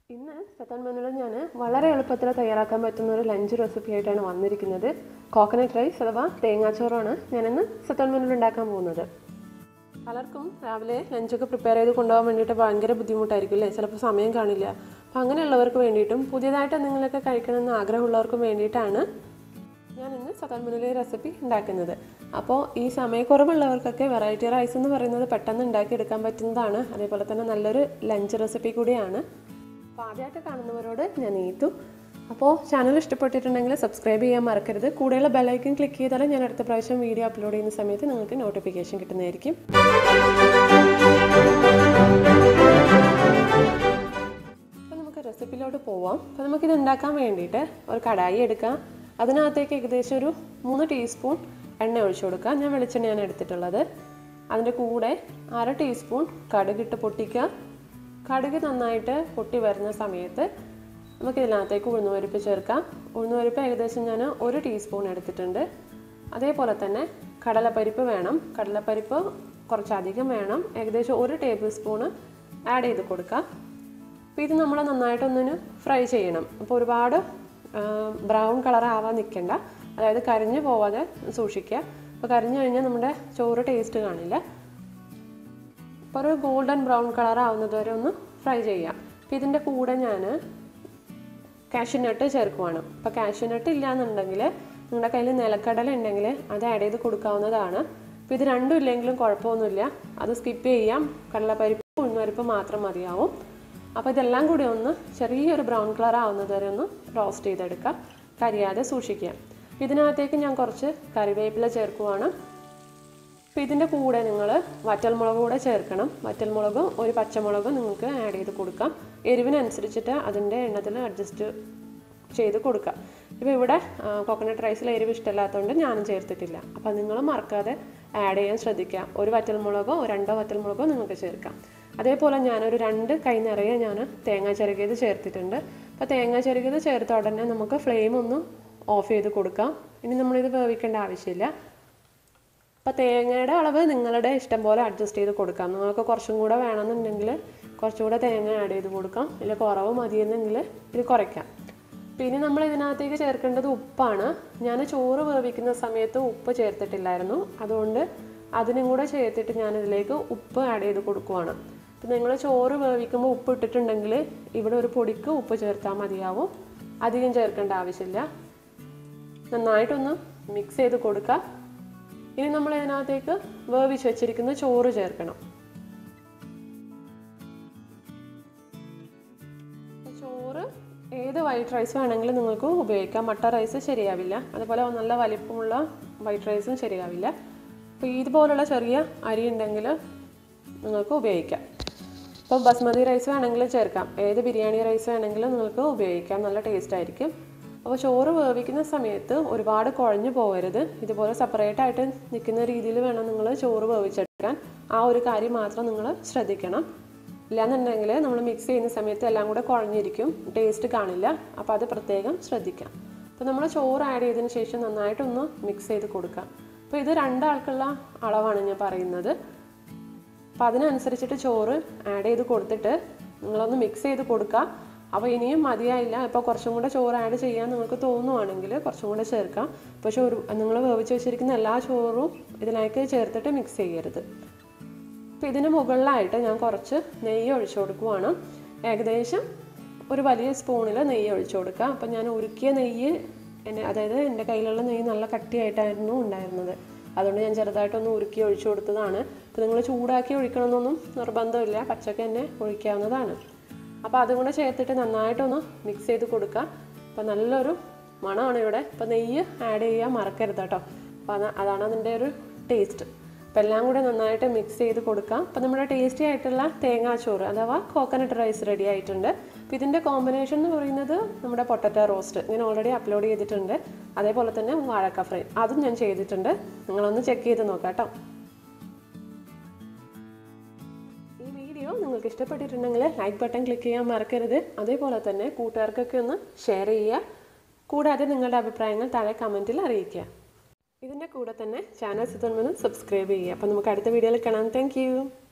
ഇന്ന് സത്താൻ മെനുവിൽ ഞാൻ വളരെ എളുപ്പത്തിൽ തയ്യാറാക്കാൻ പറ്റുന്ന ഒരു ലഞ്ച് റെസിപ്പി ആയിട്ടാണ് വന്നിരിക്കുന്നത്. കോക്കനട്ട് റൈസ് അഥവാ തേങ്ങാച്ചോറാണ് ഞാനിന്ന് സത്താൻ മെനുവിൽ ഉണ്ടാക്കാൻ പോകുന്നത്. പലർക്കും രാവിലെ ലഞ്ചൊക്കെ പ്രിപ്പയർ ചെയ്ത് കൊണ്ടുപോകാൻ വേണ്ടിയിട്ട് ഭയങ്കര ബുദ്ധിമുട്ടായിരിക്കും അല്ലേ, ചിലപ്പോൾ സമയം കാണില്ല. അപ്പോൾ അങ്ങനെയുള്ളവർക്ക് വേണ്ടിയിട്ടും പുതിയതായിട്ട് എന്തെങ്കിലുമൊക്കെ കഴിക്കണമെന്ന് ആഗ്രഹമുള്ളവർക്കും വേണ്ടിയിട്ടാണ് ഞാനിന്ന് സത്താൻ മെനുവിലെ റെസിപ്പി ഉണ്ടാക്കുന്നത്. അപ്പോൾ ഈ സമയക്കുറവുള്ളവർക്കൊക്കെ വെറൈറ്റി റൈസ് എന്ന് പറയുന്നത് പെട്ടെന്ന് ഉണ്ടാക്കിയെടുക്കാൻ പറ്റുന്നതാണ്. അതേപോലെ തന്നെ നല്ലൊരു ലഞ്ച് റെസിപ്പി കൂടിയാണ്. അപ്പോൾ ആദ്യമായിട്ട് കാണുന്നവരോട് ഞാൻ നീതു. അപ്പോൾ ചാനൽ ഇഷ്ടപ്പെട്ടിട്ടുണ്ടെങ്കിൽ സബ്സ്ക്രൈബ് ചെയ്യാൻ മറക്കരുത്. കൂടെയുള്ള ബെല്ലൈക്കൺ ക്ലിക്ക് ചെയ്താൽ ഞാൻ അടുത്ത പ്രാവശ്യം വീഡിയോ അപ്ലോഡ് ചെയ്യുന്ന സമയത്ത് നിങ്ങൾക്ക് നോട്ടിഫിക്കേഷൻ കിട്ടുന്നതായിരിക്കും. അപ്പോൾ നമുക്ക് റെസിപ്പിയിലോട്ട് പോവാം. അപ്പോൾ നമുക്കിത് ഉണ്ടാക്കാൻ വേണ്ടിയിട്ട് ഒരു കടായി എടുക്കാം. അതിനകത്തേക്ക് ഏകദേശം ഒരു 3 ടീസ്പൂൺ എണ്ണ ഒഴിച്ചു കൊടുക്കുക. ഞാൻ വെളിച്ചെണ്ണയാണ് എടുത്തിട്ടുള്ളത്. അതിൻ്റെ കൂടെ 1/2 ടീസ്പൂൺ കടുകിട്ട് പൊട്ടിക്കുക. കടുക് നന്നായിട്ട് പൊട്ടി വരുന്ന സമയത്ത് നമുക്കിതിനകത്തേക്ക് ഉഴുന്നുപരിപ്പ് ചേർക്കാം. ഉഴുന്നുപരിപ്പ് ഏകദേശം ഞാൻ 1 ടീസ്പൂൺ എടുത്തിട്ടുണ്ട്. അതേപോലെ തന്നെ കടലപ്പരിപ്പ് വേണം. കടലപ്പരിപ്പ് കുറച്ചധികം വേണം, ഏകദേശം 1 ടേബിൾ സ്പൂണ് ആഡ് ചെയ്ത് കൊടുക്കാം. അപ്പോൾ ഇത് നമ്മൾ നന്നായിട്ടൊന്നിന് ഫ്രൈ ചെയ്യണം. അപ്പോൾ ഒരുപാട് ബ്രൗൺ കളർ ആവാൻ നിൽക്കണ്ട, അതായത് കരിഞ്ഞു പോവാതെ സൂക്ഷിക്കുക. അപ്പോൾ കരിഞ്ഞു കഴിഞ്ഞാൽ നമ്മുടെ ചോറ് ടേസ്റ്റ് കാണില്ല. അപ്പോൾ ഒരു ഗോൾഡൻ ബ്രൗൺ കളർ ആവുന്നത് വരെ ഒന്ന് ഫ്രൈ ചെയ്യാം. അപ്പോൾ ഇതിൻ്റെ കൂടെ ഞാൻ കാഷ്യൂനട്ട് ചേർക്കുവാണ്. അപ്പോൾ കാഷ്യൂനട്ട് ഇല്ലയെന്നുണ്ടെങ്കിൽ നിങ്ങളുടെ കയ്യിൽ നിലക്കടല ഉണ്ടെങ്കിൽ അത് ആഡ് ചെയ്ത് കൊടുക്കാവുന്നതാണ്. അപ്പോൾ ഇത് രണ്ടും ഇല്ലെങ്കിലും കുഴപ്പമൊന്നുമില്ല, അത് സ്കിപ്പ് ചെയ്യാം. കടലപ്പരിപ്പ് ഉഴുന്നുപരിപ്പ് മാത്രം മതിയാവും. അപ്പോൾ ഇതെല്ലാം കൂടി ഒന്ന് ചെറിയൊരു ബ്രൗൺ കളർ ആവുന്നത് വരെ ഒന്ന് റോസ്റ്റ് ചെയ്തെടുക്കുക, കരിയാതെ സൂക്ഷിക്കുക. ഇതിനകത്തേക്ക് ഞാൻ കുറച്ച് കറിവേപ്പില ചേർക്കുവാണ്. അപ്പോൾ ഇതിൻ്റെ കൂടെ നിങ്ങൾ വറ്റൽമുളക് കൂടെ ചേർക്കണം. വറ്റൽമുളകും ഒരു പച്ചമുളകും നിങ്ങൾക്ക് ആഡ് ചെയ്ത് കൊടുക്കാം. എരിവിനനുസരിച്ചിട്ട് അതിൻ്റെ എണ്ണത്തിൽ അഡ്ജസ്റ്റ് ചെയ്ത് കൊടുക്കുക. ഇപ്പോൾ ഇവിടെ കോക്കനട്ട് റൈസിൽ എരിവ് ഇഷ്ടമില്ലാത്തതുകൊണ്ട് ഞാനും ചേർത്തിട്ടില്ല. അപ്പോൾ നിങ്ങൾ മറക്കാതെ ആഡ് ചെയ്യാൻ ശ്രദ്ധിക്കുക. ഒരു വറ്റൽമുളകോ 2 വറ്റൽമുളകോ നിങ്ങൾക്ക് ചേർക്കാം. അതേപോലെ ഞാനൊരു 2 കൈ നിറയെ ഞാൻ തേങ്ങ ചിരകിയത് ചേർത്തിട്ടുണ്ട്. അപ്പോൾ തേങ്ങ ചിരകിയത് ചേർത്ത ഉടനെ നമുക്ക് ഫ്ലെയിം ഒന്ന് ഓഫ് ചെയ്ത് കൊടുക്കാം. ഇനി നമ്മളിത് വേവിക്കേണ്ട ആവശ്യമില്ല. അപ്പോൾ തേങ്ങയുടെ അളവ് നിങ്ങളുടെ ഇഷ്ടം പോലെ അഡ്ജസ്റ്റ് ചെയ്ത് കൊടുക്കാം. നിങ്ങൾക്ക് കുറച്ചും കൂടെ വേണമെന്നുണ്ടെങ്കിൽ കുറച്ചുകൂടെ തേങ്ങ ആഡ് ചെയ്ത് കൊടുക്കാം, ഇല്ല കുറവ് മതിയെന്നെങ്കിൽ ഇത് കുറയ്ക്കാം. പിന്നെ നമ്മൾ ഇതിനകത്തേക്ക് ചേർക്കേണ്ടത് ഉപ്പാണ്. ഞാൻ ചോറ് വേവിക്കുന്ന സമയത്ത് ഉപ്പ് ചേർത്തിട്ടില്ലായിരുന്നു, അതുകൊണ്ട് അതിനും കൂടെ ചേർത്തിട്ട് ഞാനിതിലേക്ക് ഉപ്പ് ആഡ് ചെയ്ത് കൊടുക്കുവാണ്. അപ്പോൾ നിങ്ങൾ ചോറ് വേവിക്കുമ്പോൾ ഉപ്പ് ഇട്ടിട്ടുണ്ടെങ്കിൽ ഇവിടെ ഒരു പൊടിക്ക് ഉപ്പ് ചേർത്താൽ മതിയാവും, അധികം ചേർക്കേണ്ട ആവശ്യമില്ല. നന്നായിട്ടൊന്ന് മിക്സ് ചെയ്ത് കൊടുക്കുക. ഇനി നമ്മൾ ഇതിനകത്തേക്ക് വേവിച്ച് വെച്ചിരിക്കുന്ന ചോറ് ചേർക്കണം. ചോറ് ഏത് വൈറ്റ് റൈസ് വേണമെങ്കിലും നിങ്ങൾക്ക് ഉപയോഗിക്കാം. മട്ട റൈസ് ശരിയാവില്ല, അതുപോലെ നല്ല വലിപ്പമുള്ള വൈറ്റ് റൈസും ശരിയാവില്ല. അപ്പോൾ ഇതുപോലുള്ള ചെറിയ അരി ഉണ്ടെങ്കിൽ നിങ്ങൾക്ക് ഉപയോഗിക്കാം. ഇപ്പോൾ ബസ്മതി റൈസ് വേണമെങ്കിൽ ചേർക്കാം, ഏത് ബിരിയാണി റൈസ് വേണമെങ്കിലും നിങ്ങൾക്ക് ഉപയോഗിക്കാം, നല്ല ടേസ്റ്റ് ആയിരിക്കും. അപ്പോൾ ചോറ് വേവിക്കുന്ന സമയത്ത് ഒരുപാട് കുഴഞ്ഞു പോകരുത്, ഇതുപോലെ സെപ്പറേറ്റ് ആയിട്ട് നിൽക്കുന്ന രീതിയിൽ വേണം നിങ്ങൾ ചോറ് വേവിച്ചെടുക്കാൻ. ആ ഒരു കാര്യം മാത്രം നിങ്ങൾ ശ്രദ്ധിക്കണം. ഇല്ലാന്നുണ്ടെങ്കിൽ നമ്മൾ മിക്സ് ചെയ്യുന്ന സമയത്ത് എല്ലാം കൂടെ കുഴഞ്ഞിരിക്കും, ടേസ്റ്റ് കാണില്ല. അപ്പോൾ അത് പ്രത്യേകം ശ്രദ്ധിക്കാം. അപ്പോൾ നമ്മൾ ചോറ് ആഡ് ചെയ്തതിന് ശേഷം നന്നായിട്ടൊന്ന് മിക്സ് ചെയ്ത് കൊടുക്കാം. അപ്പോൾ ഇത് 2 ആൾക്കുള്ള അളവാണ് ഞാൻ പറയുന്നത്. അപ്പോൾ അതിനനുസരിച്ചിട്ട് ചോറ് ആഡ് ചെയ്ത് കൊടുത്തിട്ട് നിങ്ങളൊന്ന് മിക്സ് ചെയ്ത് കൊടുക്കുക. അപ്പോൾ ഇനിയും മതിയായില്ല, ഇപ്പോൾ കുറച്ചും കൂടെ ചോറ് ആഡ് ചെയ്യാൻ നിങ്ങൾക്ക് തോന്നുവാണെങ്കിൽ കുറച്ചും കൂടെ ചേർക്കാം. പക്ഷേ നിങ്ങൾ വേവിച്ച് വെച്ചിരിക്കുന്ന എല്ലാ ചോറും ഇതിലേക്ക് ചേർത്തിട്ട് മിക്സ് ചെയ്യരുത്. അപ്പോൾ ഇതിന് മുകളിലായിട്ട് ഞാൻ കുറച്ച് നെയ്യ് ഒഴിച്ചു കൊടുക്കുവാണ്. ഏകദേശം ഒരു വലിയ സ്പൂണിൽ നെയ്യ് ഒഴിച്ചു കൊടുക്കുക. അപ്പോൾ ഞാൻ ഉരുക്കിയ നെയ്യ് അതായത് എൻ്റെ കയ്യിലുള്ള നെയ്യ് നല്ല കട്ടിയായിട്ടായിരുന്നു ഉണ്ടായിരുന്നത്, അതുകൊണ്ട് ഞാൻ ചെറുതായിട്ടൊന്ന് ഉരുക്കി ഒഴിച്ചു കൊടുത്തതാണ്. അപ്പോൾ നിങ്ങൾ ചൂടാക്കി ഒഴിക്കണമെന്നൊന്നും നിർബന്ധമില്ല, പച്ചക്ക് തന്നെ ഒഴിക്കാവുന്നതാണ്. അപ്പോൾ അതും കൂടെ ചേർത്തിട്ട് നന്നായിട്ടൊന്ന് മിക്സ് ചെയ്ത് കൊടുക്കുക. അപ്പോൾ നല്ലൊരു മണമാണ് ഇവിടെ. അപ്പോൾ നെയ്യ് ആഡ് ചെയ്യാൻ മറക്കരുത് കേട്ടോ, അപ്പോൾ അതാണ് അതിൻ്റെ ഒരു ടേസ്റ്റ്. അപ്പോൾ എല്ലാം കൂടെ നന്നായിട്ട് മിക്സ് ചെയ്ത് കൊടുക്കാം. അപ്പോൾ നമ്മുടെ ടേസ്റ്റി ആയിട്ടുള്ള തേങ്ങാച്ചോറ് അഥവാ കോക്കനട്ട് റൈസ് റെഡി ആയിട്ടുണ്ട്. അപ്പോൾ ഇതിൻ്റെ കോമ്പിനേഷൻ എന്ന് പറയുന്നത് നമ്മുടെ പൊട്ടറ്റോ റോസ്റ്റ് ഞാൻ ഓൾറെഡി അപ്ലോഡ് ചെയ്തിട്ടുണ്ട്. അതേപോലെ തന്നെ വാഴക്ക ഫ്രൈ അതും ഞാൻ ചെയ്തിട്ടുണ്ട്, നിങ്ങളൊന്ന് ചെക്ക് ചെയ്ത് നോക്കാം കേട്ടോ. ഈ വീഡിയോ നിങ്ങൾക്ക് ഇഷ്ടപ്പെട്ടിട്ടുണ്ടെങ്കിൽ ലൈക്ക് ബട്ടൺ ക്ലിക്ക് ചെയ്യാൻ മറക്കരുത്. അതേപോലെ തന്നെ കൂട്ടുകാർക്കൊക്കെ ഒന്ന് ഷെയർ ചെയ്യുക. കൂടാതെ നിങ്ങളുടെ അഭിപ്രായങ്ങൾ താഴെ കമൻറ്റിൽ അറിയിക്കുക. ഇതിൻ്റെ കൂടെ തന്നെ ചാനൽ സത്താൻ മെനു സബ്സ്ക്രൈബ് ചെയ്യുക. അപ്പോൾ നമുക്ക് അടുത്ത വീഡിയോയിൽ കാണാം. Thank U.